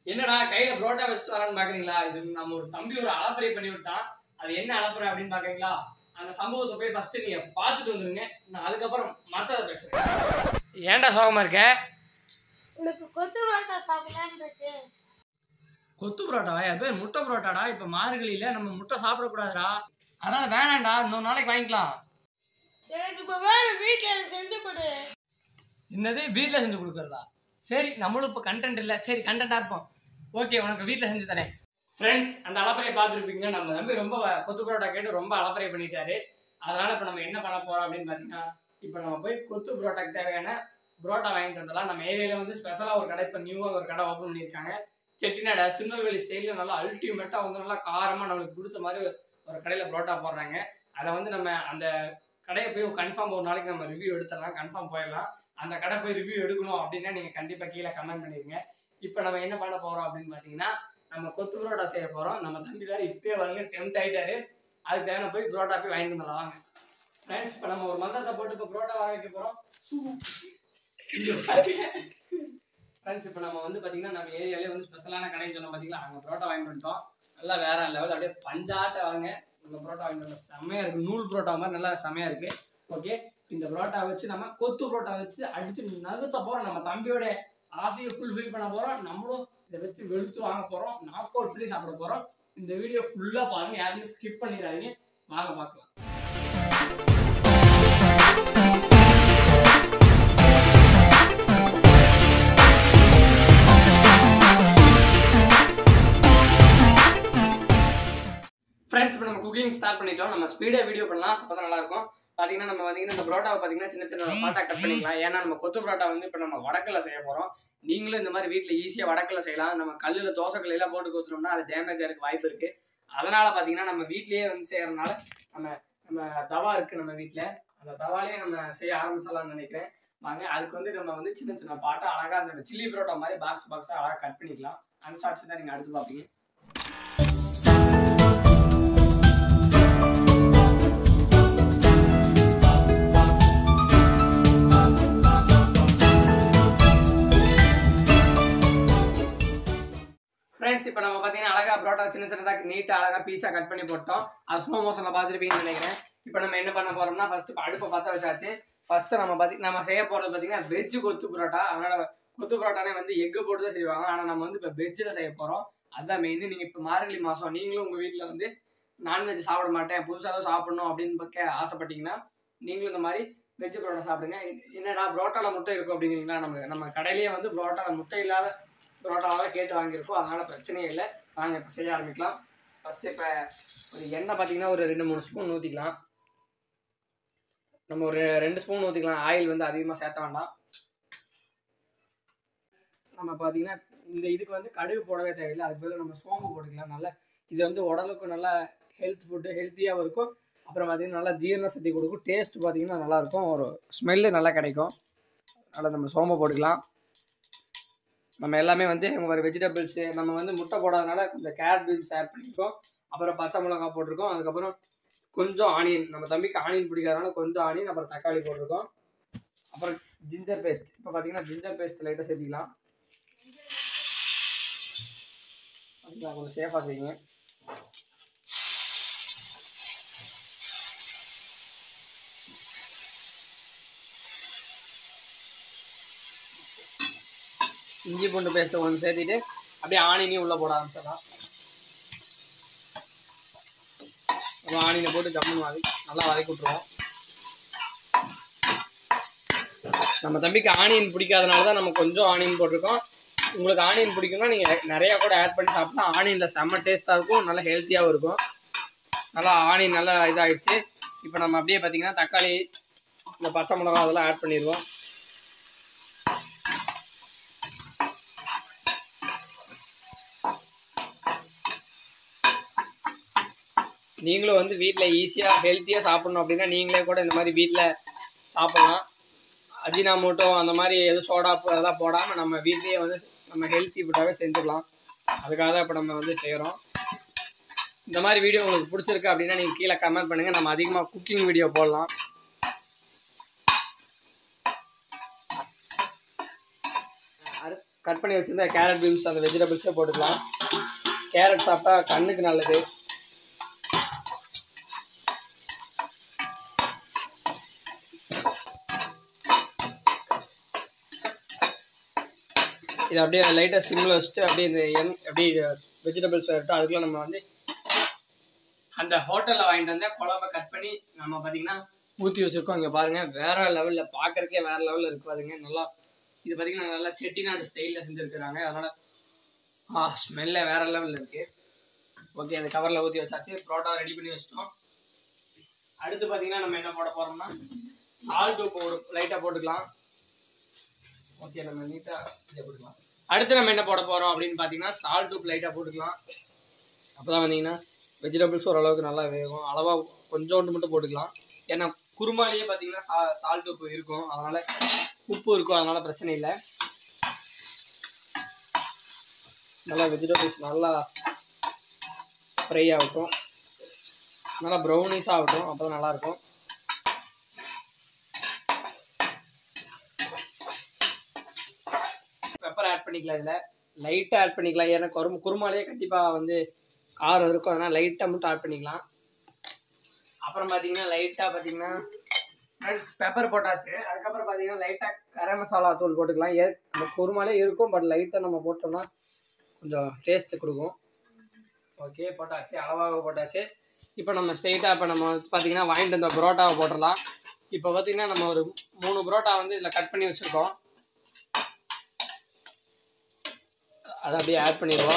என்னடா கையில புரோட்டா வச்சுட்டு வரான்னு பாக்குறீங்களா? இது நம்ம ஒரு தம்பி ஒரு அலப்பறை பண்ணி விட்டான். அது என்ன அலப்பறை அப்படின்னு பாக்குறீங்களா? அந்த சம்பவத்தை போய் ஃபர்ஸ்ட் நீங்க பார்த்துட்டு வந்துருங்க. நான் அதுக்கப்புறம் மத்தத பேசுறேன். ஏன்டா சோகமா இருக்க? உனக்கு கொத்து புரோட்டா சாப்பிடலான்னு இருக்கு. கொத்து புரோட்டாவா? அது பேர் முட்டை புரோட்டாடா. இப்ப மார்கழியில நம்ம முட்டை சாப்பிடக்கூடாதுடா. அதனால வேணாம்டா, இன்னொரு நாளைக்கு வாங்கிக்கலாம். எனக்கு இப்ப வேணும், வீட்டுல எனக்கு செஞ்சு கொடு. என்னது வீட்டில் செஞ்சு கொடுக்குறதா? சரி, நம்மளும் இப்போ கண்டென்ட் இல்லை. சரி, கண்டென்ட்டாக இருப்போம். ஓகே, உனக்கு வீட்டில் செஞ்சு தரேன். ஃப்ரெண்ட்ஸ், அந்த அலப்பறையை பார்த்துருப்பீங்க. நம்ம தம்பி ரொம்ப கொத்து புரோட்டா கேட்டு ரொம்ப அலப்பறை பண்ணிட்டாரு. அதனால இப்போ நம்ம என்ன பண்ண போறோம் அப்படின்னு பார்த்தீங்கன்னா, இப்போ நம்ம போய் கொத்து புரோட்டாக்கு தேவையான புரோட்டா வாங்கிட்டு வந்துடலாம். நம்ம ஏரியாவில் வந்து ஸ்பெஷலாக ஒரு கடை, இப்போ நியூவாக ஒரு கடை ஓப்பன் பண்ணியிருக்காங்க. செட்டிநாடு திருநெல்வேலி ஸ்டைலில் நல்லா அல்டிமேட்டாக வந்து நல்லா காரமாக நம்மளுக்கு பிடிச்ச மாதிரி ஒரு கடையில் புரோட்டா போடுறாங்க. அதை வந்து நம்ம அந்த கடையை போய் கன்ஃபார்ம் ஒரு நாளைக்கு நம்ம ரிவ்யூ எடுத்துடலாம், கன்ஃபார்ம் போயிடலாம். அந்த கடை போய் ரிவ்யூ எடுக்கணும் அப்படின்னா நீங்கள் கண்டிப்பாக கீழே கமெண்ட் பண்ணிடுங்க. இப்போ நம்ம என்ன பண்ண போகிறோம் அப்படின்னு பார்த்தீங்கன்னா, நம்ம கொத்து புரோட்டா செய்ய போகிறோம். நம்ம தம்பி வேறு இப்போயே வரங்க டெம்ட் ஆகிட்டாரு. அதுக்கு தேவை போய் புரோட்டா போய் வாங்கிட்டு வந்துடலாம் வாங்க. ஃப்ரெண்ட்ஸ், இப்போ நம்ம ஒரு மந்திரத்தை போட்டு இப்போ புரோட்டா வர வைக்க போகிறோம். ஃப்ரெண்ட்ஸ், இப்போ நம்ம வந்து பார்த்தீங்கன்னா நம்ம ஏரியாலே வந்து ஸ்பெஷலான கடைன்னு சொன்ன பார்த்தீங்களா, அங்கே புரோட்டா வாங்கிட்டு வந்துட்டோம். நல்லா வேற லெவல் அப்படியே பஞ்சாட்ட வாங்க. நம்ம புரோட்டா வாங்கிட்டு வந்தோம். செம்மையாக இருக்குது, நூல் புரோட்டா மாதிரி நல்லா செம்மையாக இருக்குது. ஓகே, இந்த புரோட்டா வச்சு நம்ம கொத்து புரோட்டா வச்சு அடிச்சு நகர்த்த போகிறோம். நம்ம தம்பியோட ஆசையை ஃபுல்ஃபில் பண்ண போகிறோம். நம்மளும் இதை வச்சு வெளுத்து வாங்க போகிறோம், நாக் அவுட் பண்ணி சாப்பிட போகிறோம். இந்த வீடியோ ஃபுல்லாக பாருங்கள், யாருமே ஸ்கிப் பண்ணிடாதீங்க. வாங்க பார்க்கலாம். ஃப்ரெண்ட்ஸ், இப்போ நம்ம குக்கிங் ஸ்டார்ட் பண்ணிட்டோம். நம்ம ஸ்பீடாக வீடியோ பண்ணலாம், அப்போ தான் நல்லாயிருக்கும். பார்த்தீங்கன்னா நம்ம பார்த்தீங்கன்னா இந்த புரோட்டாவை பார்த்தீங்கன்னா சின்ன சின்ன பாட்டா கட் பண்ணிக்கலாம். ஏன்னா நம்ம கொத்து புரோட்டா வந்து இப்போ நம்ம வடக்கில் செய்ய போகிறோம். நீங்களும் இந்த மாதிரி வீட்டில் ஈஸியாக வடக்கில் செய்யலாம். நம்ம கல்லில் தோசை கல்லையெல்லாம் போட்டு கொடுத்துட்டோம்னா அது டேமேஜ் ஆகிறதுக்கு வாய்ப்பு இருக்குது. அதனால் பார்த்தீங்கன்னா நம்ம வீட்லேயே வந்து செய்கிறதுனால நம்ம தவா இருக்குது நம்ம வீட்டில், அந்த தவாலேயே நம்ம செய்ய ஆரம்பிச்சிடலாம்னு நினைக்கிறேன். வாங்க, அதுக்கு வந்து நம்ம வந்து சின்ன சின்ன பாட்டா அழகாக அந்த சில்லி புரோட்டா மாதிரி பாக்ஸாக அழகாக கட் பண்ணிக்கலாம். அந்த ஷார்ட்ஸ் தான் நீங்கள் அடுத்து பார்ப்பீங்க. ஃப்ரெண்ட்ஸ், இப்போ நம்ம பார்த்தீங்கன்னா அழகாக புரோட்டா சின்ன சின்னதாக நீட்டாக அழகாக பீஸாக கட் பண்ணி போட்டோம். அது ஸ்லோ மோஷனில் பார்த்துருப்பீங்கன்னு நினைக்கிறேன். இப்போ நம்ம என்ன பண்ண போகிறோம்னா, ஃபஸ்ட்டு அடுப்பை பற்ற வச்சாச்சு. ஃபஸ்ட்டு நம்ம செய்ய போகிறது பார்த்தீங்கன்னா வெஜ்ஜு கொத்து புரோட்டா. அதனால் கொத்து புரோட்டானே வந்து எக்கு போட்டு தான் செய்வாங்க. ஆனால் நம்ம வந்து இப்போ வெஜ்ஜில் செய்ய போகிறோம். அதுதான் மெயின். நீங்கள் இப்போ மார்கழி மாதம் நீங்களும் உங்கள் வீட்டில் வந்து நான்வெஜ் சாப்பிட மாட்டேன், புதுசாக சாப்பிடணும் அப்படின்னு ஆசைப்பட்டீங்கன்னா நீங்களும் இந்த மாதிரி வெஜ்ஜு புரோட்டா சாப்பிடுங்க. என்னடா புரோட்டாவில் முட்டை இருக்கும் அப்படிங்கிறீங்களா? நம்ம கடையிலேயே வந்து புரோட்டாவில் முட்டை இல்லாத புரோட்டாவாக கேட்டு வாங்கியிருக்கோம். அதனால் பிரச்சனையே இல்லை. வாங்க இப்போ செய்ய ஆரம்பிக்கலாம். ஃபஸ்ட்டு இப்போ ஒரு எண்ணெய் பார்த்தீங்கன்னா ஒரு 2-3 ஸ்பூன் ஊற்றிக்கலாம். நம்ம ஒரு 2 ஸ்பூன் ஊற்றிக்கலாம். ஆயில் வந்து அதிகமாக சேர்த்த வேண்டாம். நம்ம பார்த்தீங்கன்னா இந்த இதுக்கு வந்து கடுகு போடவே தேவையில்லை. அதுக்கு பதில் நம்ம சோம்பு போட்டுக்கலாம். நல்லா இது வந்து உடலுக்கு நல்லா ஹெல்த்தியாகவும் இருக்கும். அப்புறம் பார்த்தீங்கன்னா நல்லா ஜீரண சக்தி கொடுக்கும். டேஸ்ட் பார்த்தீங்கன்னா நல்லாயிருக்கும், ஒரு ஸ்மெல்லு நல்லா கிடைக்கும். அதனால் நம்ம சோம்பு போட்டுக்கலாம். நம்ம எல்லாமே வந்து ஒரு வெஜிடபிள்ஸு நம்ம வந்து முட்டை போடாதனால இந்த கேரட் பீன்ஸ் ஆட் பண்ணியிருக்கோம். அப்புறம் பச்சை மிளகா போட்டிருக்கோம். அதுக்கப்புறம் கொஞ்சம் ஆனியன், நம்ம தம்பிக்கு ஆனியன் பிடிக்காதனால கொஞ்சம் ஆனியன், அப்புறம் தக்காளி போட்டிருக்கோம். அப்புறம் ஜிஞ்சர் பேஸ்ட். இப்போ பார்த்தீங்கன்னா ஜிஞ்சர் பேஸ்ட் லைட்டாக சேர்த்திக்கலாம். அதுதான் கொஞ்சம் சேஃபாக செய்யுங்க. இஞ்சி பூண்டு பேஸ்ட்டை கொஞ்சம் சேர்த்திட்டு அப்படியே ஆனியனையும் உள்ளே போட ஆரம்பிச்சிடலாம். ஆனியனை போட்டு ஜம்முன்னு நல்லா வதக்கி விட்ருவோம். நம்ம தம்பிக்கு ஆனியன் பிடிக்காதனால தான் நம்ம கொஞ்சம் ஆனியன் போட்டிருக்கோம். உங்களுக்கு ஆனியன் பிடிக்கும்னா நீங்கள் நிறையா கூட ஆட் பண்ணி சாப்பிட்டா ஆனியனில் செம்ம டேஸ்ட்டாக இருக்கும், நல்லா ஹெல்த்தியாகவும் இருக்கும். நல்லா ஆனியன் நல்லா இதாகிடுச்சு. இப்போ நம்ம அப்படியே பார்த்தீங்கன்னா தக்காளி, இந்த பச்சை மிளகா அதெல்லாம் ஆட் பண்ணிடுவோம். நீங்களும் வந்து வீட்டில் ஈஸியாக ஹெல்த்தியாக சாப்பிட்ணும் அப்படின்னா நீங்களே கூட இந்த மாதிரி வீட்டில் சாப்பிட்லாம். அஜினாமோட்டோ அந்த மாதிரி எதுவும் சோடாப்பு அதெல்லாம் போடாமல் நம்ம வீட்லேயே வந்து நம்ம ஹெல்த்தி ஃபுட்டாகவே செஞ்சுக்கலாம். அதுக்காக தான் இப்போ நம்ம வந்து செய்கிறோம். இந்த மாதிரி வீடியோ உங்களுக்கு பிடிச்சிருக்கு அப்படின்னா நீங்கள் கீழே கமெண்ட் பண்ணுங்கள். நம்ம அதிகமாக குக்கிங் வீடியோ போடலாம். கட் பண்ணி வச்சுருந்தா கேரட் பீன்ஸ் அந்த வெஜிடபிள்ஸே போட்டுக்கலாம். கேரட் சாப்பிட்டா கண்ணுக்கு நல்லது. இது அப்படியே லைட்டாக சிம்மில் வச்சுட்டு அப்படியே இந்த அப்படியே வெஜிடபிள்ஸ் வரட்டும். அதுக்குள்ளே நம்ம வந்து அந்த ஹோட்டலில் வாங்கிட்டு வந்தால் குழம்ப கட் பண்ணி நம்ம பார்த்திங்கன்னா ஊற்றி வச்சுருக்கோம். இங்கே பாருங்கள், வேறு லெவலில் பார்க்குறக்கே வேறு லெவலில் இருக்குது. பாருங்க நல்லா, இது பார்த்திங்கன்னா நல்லா செட்டிநாடு ஸ்டைலில் செஞ்சுருக்குறாங்க. அதனால் ஸ்மெல்ல வேறு லெவலில் இருக்குது. ஓகே, அந்த கவரில் ஊற்றி வச்சாச்சு. புரோட்டா ரெடி பண்ணி வச்சிட்டோம். அடுத்து பார்த்திங்கன்னா நம்ம என்ன போட போகிறோம்னா சால்ட் உப்பு லைட்டாக போட்டுக்கலாம். ஓகே, நம்ம நீட்டாக இதை போட்டுக்கலாம். அடுத்து நம்ம என்ன போட போகிறோம் அப்படின்னு பார்த்தீங்கன்னா சால்ட் உப்பு லைட்டாக போட்டுக்கலாம். அப்போ தான் வந்தீங்கன்னா வெஜிடபிள்ஸ் ஓரளவுக்கு நல்லா வேகும். அளவாக கொஞ்சோண்டு மட்டும் போட்டுக்கலாம். ஏன்னா குருமாலேயே பார்த்தீங்கன்னா சால்ட் உப்பு இருக்கும், அதனால் உப்பு இருக்கும், அதனால் பிரச்சனை இல்லை. நல்லா வெஜிடபிள்ஸ் நல்லா ஃப்ரை ஆகட்டும், நல்லா ப்ரௌனிஸ் ஆகட்டும், அப்போ தான் நல்லாயிருக்கும். பெப்பர் ஆட் பண்ணிக்கலாம். இதில் லைட்டாக ஆட் பண்ணிக்கலாம். ஏன்னா குருமாலேயே கண்டிப்பாக வந்து காரம் இருக்கும், அதனால் லைட்டாக மட்டும் ஆட் பண்ணிக்கலாம். அப்புறம் பார்த்தீங்கன்னா லைட்டாக பார்த்தீங்கன்னா பெப்பர் போட்டாச்சு. அதுக்கப்புறம் பார்த்தீங்கன்னா லைட்டாக கரம் மசாலா தூள் போட்டுக்கலாம். அந்த குருமாலே இருக்கும், பட் லைட்டாக நம்ம போட்டோம்னா கொஞ்சம் டேஸ்ட்டு கொடுக்கும். ஓகே, போட்டாச்சு, அளவாக போட்டாச்சு. இப்போ நம்ம ஸ்ட்ரெயிட்டாக இப்போ நம்ம பார்த்தீங்கன்னா வாங்கிட்டு வந்த புரோட்டாவை போட்டுடலாம். இப்போ பார்த்தீங்கன்னா நம்ம ஒரு 3 புரோட்டா வந்து இதில் கட் பண்ணி வச்சுருக்கோம். அதை அப்படியே ஆட் பண்ணிடுவோம்.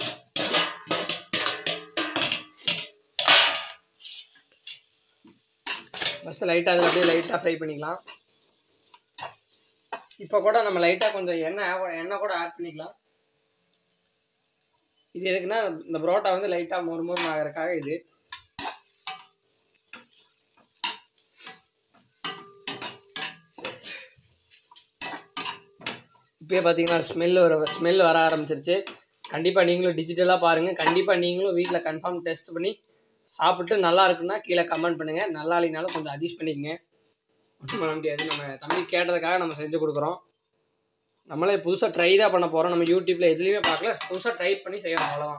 ஃபஸ்ட்டு லைட்டாக அதில் அப்படியே லைட்டாக ஃப்ரை பண்ணிக்கலாம். இப்போ கூட நம்ம லைட்டாக கொஞ்சம் எண்ணெய் கூட ஆட் பண்ணிக்கலாம். இது எதுக்குன்னா இந்த புரோட்டா வந்து லைட்டாக மொறு ஆகிறதுக்காக இது. இப்போயே பார்த்தீங்கன்னா ஸ்மெல் வர ஆரம்பிச்சிருச்சு. கண்டிப்பாக நீங்களும் டிஜிட்டலாக பாருங்கள். கண்டிப்பாக நீங்களும் வீட்டில் கன்ஃபார்ம் டெஸ்ட் பண்ணி சாப்பிட்டு நல்லா இருக்குன்னா கீழே கமெண்ட் பண்ணுங்கள். நல்லா இல்லைனாலும் கொஞ்சம் அட்ஜஸ்ட் பண்ணிக்கங்க, ஒன்றும் பண்ண முடியாது. நம்ம தம்பி கேட்டதுக்காக நம்ம செஞ்சு கொடுக்குறோம். நம்மளே புதுசாக ட்ரை தான் பண்ண போகிறோம். நம்ம யூடியூப்பில் எதுலேயுமே பார்க்கல, புதுசாக ட்ரை பண்ணி செய்யணும், அவ்வளோதான்.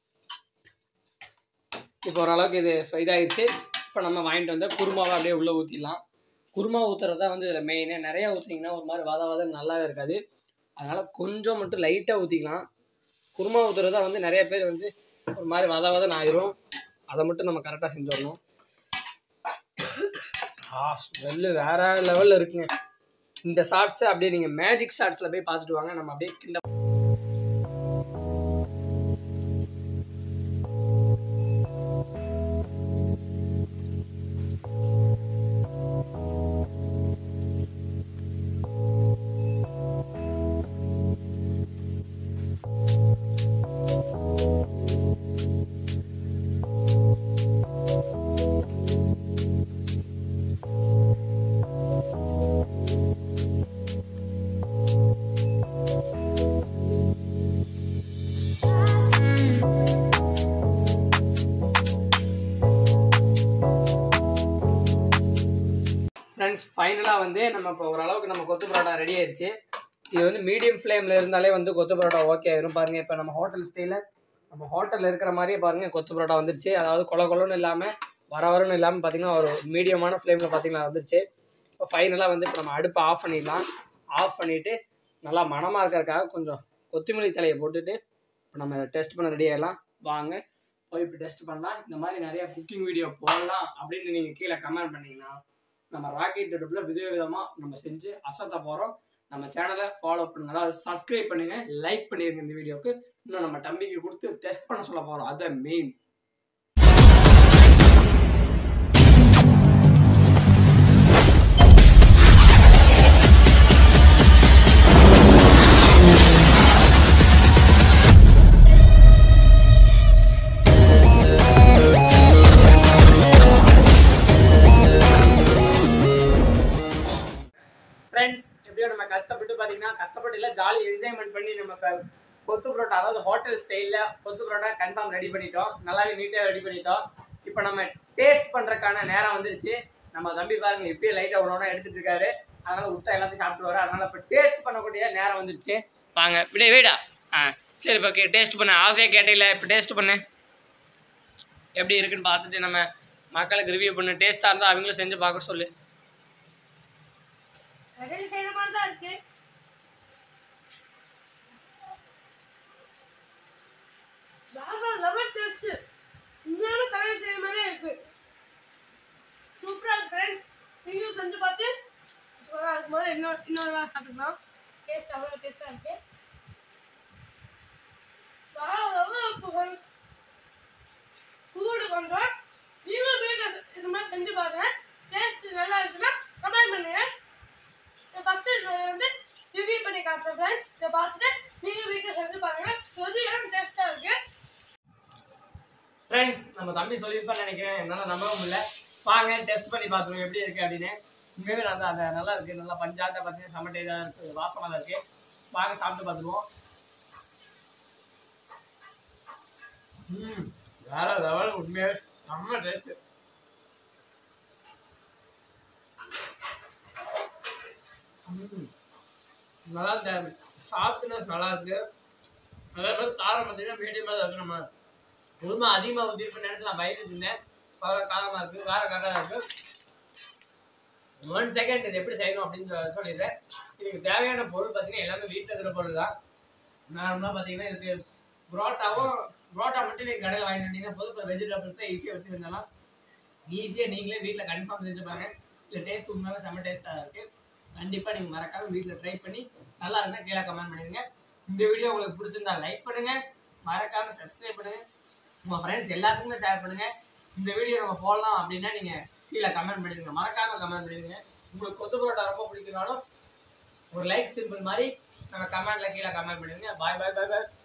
இப்போ ஓரளவுக்கு இது இதாகிடுச்சு. இப்போ நம்ம வாங்கிட்டு வந்தால் குருமாவை அப்படியே உள்ளே ஊற்றிடலாம். குருமா ஊற்றுறது தான் வந்து இதில் மெயினே. நிறையா ஊற்றிங்கன்னா ஒரு மாதிரி வத நல்லாவே இருக்காது. அதனால் கொஞ்சம் மட்டும் லைட்டாக ஊற்றிக்கலாம். குருமா ஊற்றுறது தான் வந்து நிறைய பேர் வந்து ஒரு மாதிரி வதன்னு ஆயிரும். அதை மட்டும் நம்ம கரெக்டாக செஞ்சிடணும். ஸ்மெல்லு வேறு லெவலில் இருக்குங்க. இந்த ஷார்ட்ஸை அப்படியே நீங்கள் மேஜிக் ஷார்ட்ஸில் போய் பார்த்துட்டு வாங்க. நம்ம அப்படியே கிண்ட ஃப்ரெண்ட்ஸ், ஃபைனலாக வந்து நம்ம இப்போ ஓரளவுக்கு நம்ம கொத்து பரோட்டா ரெடி ஆயிடுச்சு. இது வந்து மீடியம் ஃப்ளேமில் இருந்தாலே வந்து கொத்து பரோட்டா ஓகே ஆயிரும். பாருங்கள், இப்போ நம்ம ஹோட்டல் ஸ்டைலில் நம்ம ஹோட்டலில் இருக்கிற மாதிரியே பாருங்கள் கொத்து பரோட்டா வந்துருச்சு. அதாவது கொலன்னு இல்லாமல் வரன்னு இல்லாமல் பார்த்திங்கன்னா ஒரு மீடியமான ஃப்ளேமில் பார்த்திங்கன்னா வந்துருச்சு. இப்போ ஃபைனலாக வந்து இப்போ நம்ம அடுப்பை ஆஃப் பண்ணிடலாம். ஆஃப் பண்ணிவிட்டு நல்லா மணமாக இருக்கிறதுக்காக கொஞ்சம் கொத்தமல்லி தலையை போட்டுட்டு இப்போ நம்ம டெஸ்ட் பண்ண ரெடி ஆகிடலாம். வாங்க போய் இப்போ டெஸ்ட் பண்ணலாம். இந்த மாதிரி நிறையா குக்கிங் வீடியோ போடலாம் அப்படின்னு நீங்கள் கீழே கமெண்ட் பண்ணிங்கன்னா நம்ம ராக்கெட் அடுப்பில் விதவிதமாக நம்ம செஞ்சு அசத்த போகிறோம். நம்ம சேனலை ஃபாலோ பண்ணுங்க, அதாவது சப்ஸ்கிரைப் பண்ணுங்கள், லைக் பண்ணிடுங்க. இந்த வீடியோவுக்கு இன்னும் நம்ம தம்பிக்கு கொடுத்து டெஸ்ட் பண்ண சொல்ல போகிறோம். அதுதான் மெயின். ஃப்ரெண்ட்ஸ், எப்படியோ நம்ம கஷ்டப்பட்டு பார்த்தீங்கன்னா கஷ்டப்பட்டு இல்லை, ஜாலி என்ஜாய்மெண்ட் பண்ணி நம்ம கொத்து பரோட்டா, அதாவது ஹோட்டல் ஸ்டைலில் கொத்து பரோட்டா கன்ஃபார்ம் ரெடி பண்ணிட்டோம். நல்லாவே நீட்டாக ரெடி பண்ணிட்டோம். இப்போ நம்ம டேஸ்ட் பண்ணுறதுக்கான நேரம் வந்துருச்சு. நம்ம தம்பி பாருங்க இப்பயே லைட்டாக ஒன்று எடுத்துகிட்டு இருக்காரு. அதனால் விட்டா எல்லாத்தையும் சாப்பிட்டு வர. அதனால் இப்போ டேஸ்ட் பண்ணக்கூடிய நேரம் வந்துருச்சு. வாங்க விட வீடா. சரி இப்போ டேஸ்ட் பண்ண ஆசையாக கேட்டீங்களா, இப்போ டேஸ்ட் பண்ணு எப்படி இருக்குன்னு பார்த்துட்டு நம்ம மக்களுக்கு ரிவ்யூ பண்ணு. டேஸ்ட்டாக இருந்தால் அவங்களும் செஞ்சு பார்க்க சொல்லு. கடையில் செய்யற மாதிரி தான் இருக்கு. லெமன் டேஸ்ட் இன்னொரு கடையில் செய்யற மாதிரியே இருக்கு. சூப்பரா இருக்கு ஃப்ரெண்ட்ஸ். நீங்களும் செஞ்சு பார்த்து அதுக்கு முதல்ல இன்னொரு நாள் சாப்பிடலாம். டேஸ்ட் அவ்வளோ டேஸ்டா இருக்கு. சூடு கொஞ்சம் நீங்களும் வீட்டில் இது மாதிரி செஞ்சு பாருங்க. டேஸ்ட் நல்லா இருக்குன்னா கமெண்ட் பண்ணுங்க. ஃபர்ஸ்ட் வந்து ரிவ்யூ பண்ணி காட்டுறேன் ஃப்ரெண்ட்ஸ். இதை பார்த்துட்டு நீங்களும் வீட்டில் செஞ்சு பாருங்க. சரியான டேஸ்டா இருக்கு ஃப்ரெண்ட்ஸ். நம்ம தம்பி சொல்லியிருப்பான்னு நினைக்கிறேன், என்னால் நம்பவும் முடியல. வாங்க டெஸ்ட் பண்ணி பார்த்துருவோம் எப்படி இருக்குது அப்படின்னு. உண்மையுமே அந்த நல்லா இருக்குது. நல்லா பஞ்சாட்டை பார்த்தீங்கன்னா செம்ம டேஸ்டாக இருக்குது, வாசமாக தான் இருக்குது. வாங்க சாப்பிட்டு பார்த்துருவோம். வேற லெவல், உண்மையாக செம்ம டேஸ்ட்டு. நல்லா சாஃப்ட்னஸ் நல்லா இருக்கு. அதே மாதிரி காரம் பார்த்தீங்கன்னா மீடியமாக தான் இருக்கு. நம்ம உண்மை அதிகமாக ஊற்றிருப்ப நேரத்தில் நான் பயந்துட்டு இருந்தேன். பரவாயில்ல, காரமாக இருக்குது, காரம் கரெக்டாக இருக்குது. 1 செகண்ட் இது எப்படி செய்யணும் அப்படின்னு சொல்லிடுறேன். இதுக்கு தேவையான பொருள் பார்த்தீங்கன்னா எல்லாமே வீட்டில் இருக்கிற பொருள் தான். நார்மலாக பார்த்தீங்கன்னா இதுக்கு புரோட்டா மட்டும் நீங்கள் கடையில் வாங்கிட்டு வந்தீங்கன்னா போதும். இப்போ வெஜிடபிள்ஸ் தான் ஈஸியாக வச்சுருந்தாலும் ஈஸியாக நீங்களே வீட்டில் கன்ஃபார்ம் செஞ்சு பாருங்க. இல்லை டேஸ்ட் உண்மையாக செம்ம டேஸ்ட்டாக இருக்குது. கண்டிப்பாக நீங்கள் மறக்காமல் வீட்டில் ட்ரை பண்ணி நல்லா இருந்தால் கீழே கமெண்ட் பண்ணிடுங்க. இந்த வீடியோ உங்களுக்கு பிடிச்சிருந்தா லைக் பண்ணுங்கள், மறக்காமல் சப்ஸ்கிரைப் பண்ணுங்கள், உங்கள் ஃப்ரெண்ட்ஸ் எல்லாத்துக்குமே ஷேர் பண்ணுங்கள். இந்த வீடியோ நம்ம போடலாம் அப்படின்னா நீங்கள் கீழே கமெண்ட் பண்ணிடுங்க, மறக்காமல் கமெண்ட் பண்ணிடுங்க. உங்களுக்கு கொத்து பரோட்டா ரொம்ப பிடிக்குனாலும் ஒரு லைக் சிம்பிள் மாதிரி நம்ம கமெண்ட்டில் கீழே கமெண்ட் பண்ணிடுங்க. பாய் பாய் பாய் பாய்.